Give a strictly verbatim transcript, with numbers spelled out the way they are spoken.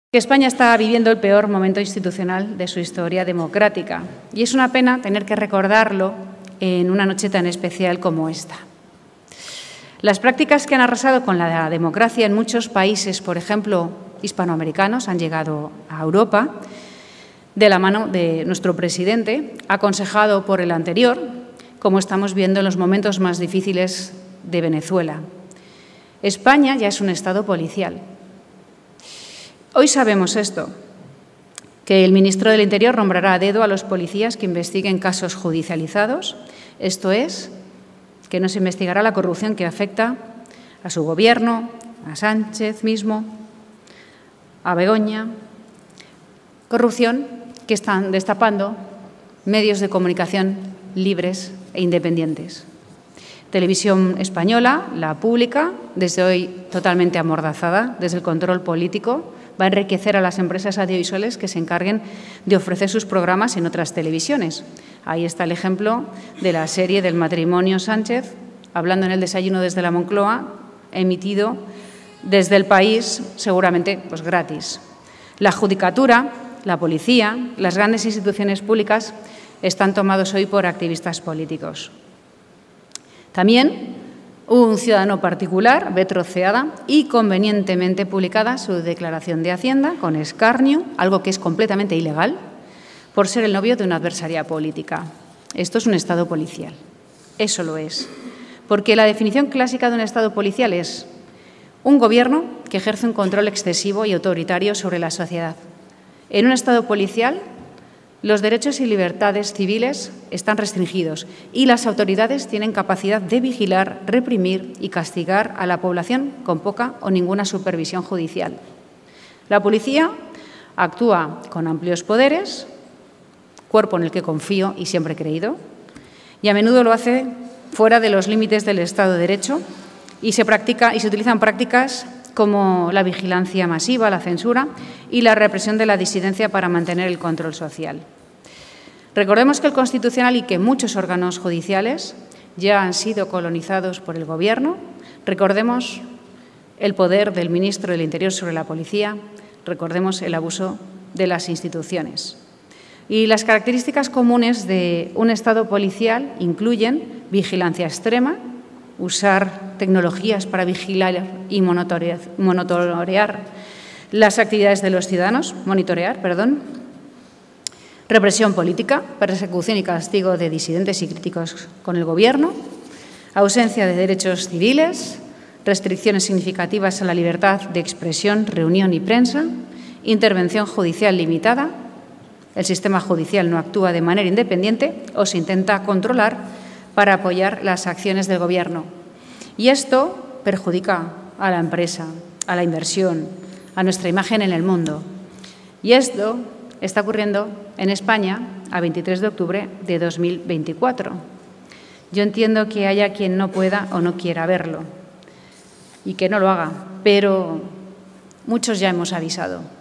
que España está viviendo el peor momento institucional de su historia democrática. Y es una pena tener que recordarlo en una noche tan especial como esta. Las prácticas que han arrasado con la democracia en muchos países, por ejemplo, hispanoamericanos, han llegado a Europa de la mano de nuestro presidente, aconsejado por el anterior, como estamos viendo en los momentos más difíciles de Venezuela. España ya es un Estado policial. Hoy sabemos esto, que el ministro del Interior nombrará a dedo a los policías que investiguen casos judicializados, esto es, que no se investigará la corrupción que afecta a su gobierno, a Sánchez mismo, a Begoña, corrupción que están destapando medios de comunicación libres e independientes. Televisión española, la pública, desde hoy totalmente amordazada, desde el control político, va a enriquecer a las empresas audiovisuales que se encarguen de ofrecer sus programas en otras televisiones. Ahí está el ejemplo de la serie del matrimonio Sánchez, hablando en el desayuno desde la Moncloa, emitido desde el país, seguramente pues gratis. La judicatura, la policía, las grandes instituciones públicas están tomados hoy por activistas políticos. También un ciudadano particular ve troceada y convenientemente publicada su declaración de Hacienda con escarnio, algo que es completamente ilegal, por ser el novio de una adversaria política. Esto es un Estado policial. Eso lo es. Porque la definición clásica de un Estado policial es un gobierno que ejerce un control excesivo y autoritario sobre la sociedad. En un Estado policial, los derechos y libertades civiles están restringidos y las autoridades tienen capacidad de vigilar, reprimir y castigar a la población con poca o ninguna supervisión judicial. La policía actúa con amplios poderes, cuerpo en el que confío y siempre he creído, y a menudo lo hace fuera de los límites del Estado de Derecho y se, practica, y se utilizan prácticas como la vigilancia masiva, la censura y la represión de la disidencia para mantener el control social. Recordemos que el Constitucional y que muchos órganos judiciales ya han sido colonizados por el Gobierno. Recordemos el poder del ministro del Interior sobre la policía. Recordemos el abuso de las instituciones. Y las características comunes de un Estado policial incluyen vigilancia extrema, usar tecnologías para vigilar y monitorear, monitorear las actividades de los ciudadanos, monitorear, perdón, represión política, persecución y castigo de disidentes y críticos con el Gobierno, ausencia de derechos civiles, restricciones significativas a la libertad de expresión, reunión y prensa, intervención judicial limitada, el sistema judicial no actúa de manera independiente o se intenta controlar para apoyar las acciones del Gobierno. Y esto perjudica a la empresa, a la inversión, a nuestra imagen en el mundo. Y esto está ocurriendo en España a veintitrés de octubre de dos mil veinticuatro. Yo entiendo que haya quien no pueda o no quiera verlo y que no lo haga, pero muchos ya hemos avisado.